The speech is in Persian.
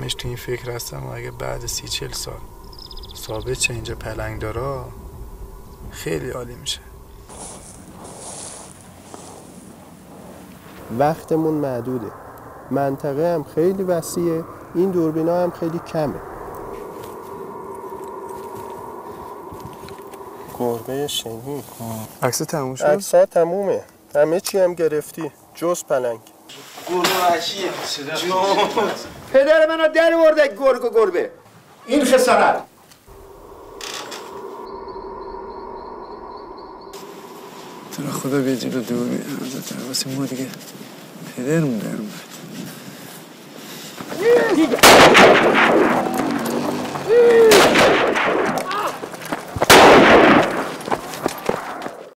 همش تو این فکر هستم و اگه بعد 30-40 سال ثابت چه اینجا پلنگ داره خیلی عالی میشه. وقتمون محدوده، منطقه هم خیلی وسیعه، این دوربینا هم خیلی کمه. گربه شنی. عکس تموم شد؟ عکس‌ها تمومه، همه چی هم گرفتی جز پلنگ. گربه وحشیه. پدر منو در ورده گرگ و گربه. این خسارت. تو را خدا به جلو دور بیدن حضرت عباسی ما دیگه پدرمون در اومد.